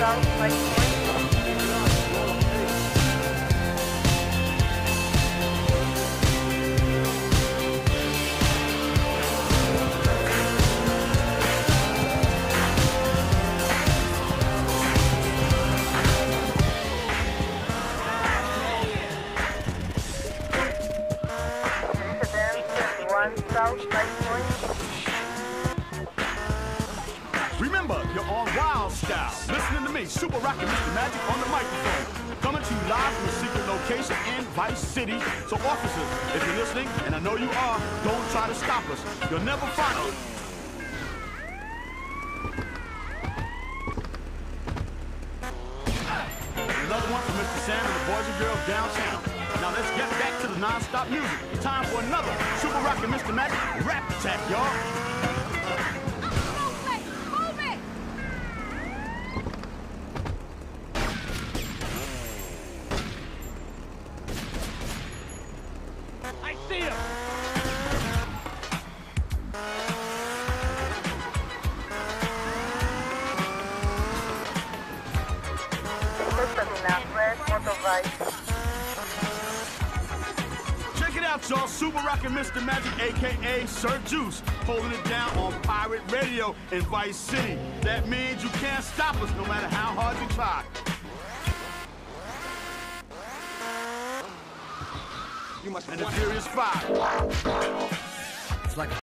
South Vice South Vice. Remember, you're on Wild Style. Listening to me, Super Rockin' Mr. Magic on the microphone. Coming to you live from a secret location in Vice City. So officers, if you're listening, and I know you are, don't try to stop us. You'll never find us. Another one from Mr. Sam and the boys and girls downtown. Now let's get back to the non-stop music. Time for another Super Rockin' Mr. Magic rap attack, y'all. Move it! I see him! Check it out, y'all. Super Rockin' Mr. Magic, a.k.a. Sir Juice, holding it down on Pirate Radio in Vice City. That means you can't stop us no matter how hard you try. And the Furious Five. It's like